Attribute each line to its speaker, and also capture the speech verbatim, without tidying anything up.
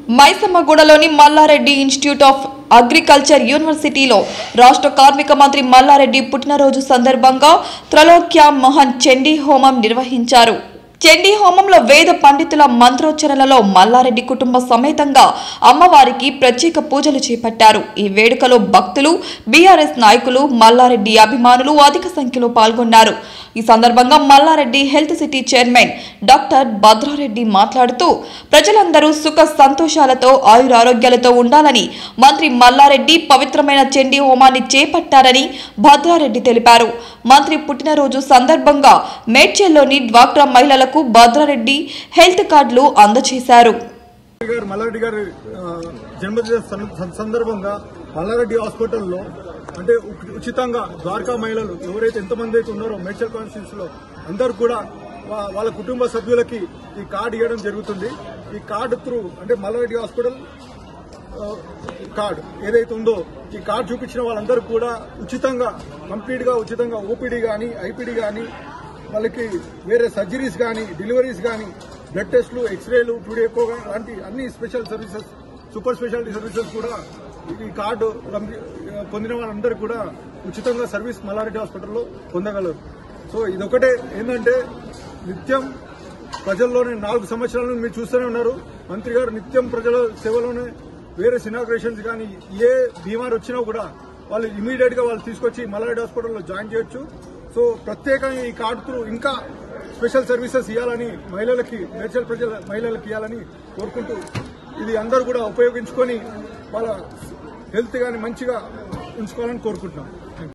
Speaker 1: మైసమ్మగూడలోని Malla Reddy institute of agriculture యూనివర్సిటీలో రాష్ట్ర కార్మిక మంత్రి మల్లారెడ్డి పుట్టినరోజు సందర్భంగా త్రైలోక్య మహన్ చండీ హోమం నిర్వహించారు. చండీ హోమంలో వేద పండితుల మంత్రోచ్చరణలో మల్లారెడ్డి కుటుంబ సమేతంగా అమ్మవారికి ప్రత్యేక పూజలు చేపట్టారు. ఈ వేడుకలో భక్తులు, బీఆర్ఎస్ నాయకులు, మల్లారెడ్డి అభిమానులు అధిక సంఖ్యలో పాల్గొన్నారు. ఈ సందర్భంగా Malla Reddy health city chairman doctor Bhadra Reddy మాట్లాడుతూ ప్రజలందరూ సుఖ సంతోషాలతో ఆయురారోగ్యాలతో ఉండాలని మంత్రి మల్లారెడ్డి పవిత్రమైన చండీ హోమాన్ని చేపట్టారని భద్రారెడ్డి తెలిపారు. మంత్రి పుట్టినరోజు సందర్భంగా మేడ్చల్లోని డ్వాక్రా మహిళలకు భద్రారెడ్డి హెల్త్ కార్డులు అందజేశారు.
Speaker 2: మల్లారెడ్డి గారి జన్మదిన సందర్భంగా మల్లారెడ్డి హాస్పిటల్లో అంటే ఉచితంగా ద్వారకా మహిళలు ఎవరైతే ఎంతమంది అయితే ఉన్నారో మేడ్చల్ కాన్స్టిట్యూన్సీ లో అందరూ కూడా వాళ్ళ కుటుంబ సభ్యులకి ఈ కార్డు ఇవ్వడం జరుగుతుంది. ఈ కార్డు త్రూ అంటే మల్లారెడ్డి హాస్పిటల్ కార్డు ఏదైతే ఉందో ఈ కార్డు చూపించిన వాళ్ళందరూ కూడా ఉచితంగా కంప్లీట్ గా ఉచితంగా ఓపీడీ గానీ ఐపీడీ గానీ వాళ్ళకి వేరే సర్జరీస్ కానీ డెలివరీస్ కానీ బ్లడ్ టెస్టులు ఎక్స్రేలు టూ డే ఎకో లాంటి అన్ని special services super speciality services కూడా ఈ కార్డు పొందిన వాళ్ళందరూ కూడా ఉచితంగా సర్వీస్ మల్లారెడ్డి హాస్పిటల్లో పొందగలరు. సో ఇదొకటే ఏంటంటే నిత్యం ప్రజల్లోనే నాలుగు సంవత్సరాలను మీరు చూస్తూనే ఉన్నారు. మంత్రి గారు నిత్యం ప్రజల సేవలోనే వేరే ఇనాగ్రేషన్స్ కానీ ఏ బీమార్ వచ్చినా కూడా వాళ్ళు ఇమీడియట్ గా వాళ్ళు తీసుకొచ్చి మల్లారెడ్డి హాస్పిటల్లో జాయిన్ చేయొచ్చు. సో ప్రత్యేకంగా ఈ కార్డు త్రూ ఇంకా స్పెషల్ సర్వీసెస్ ఇవ్వాలని మహిళలకి మేడ్చల్ ప్రజల మహిళలకు ఇవ్వాలని కోరుకుంటూ ఇది అందరూ కూడా ఉపయోగించుకొని వాళ్ళ హెల్త్ గాని మంచిగా ఉంచుకోవాలని కోరుకుంటున్నాం.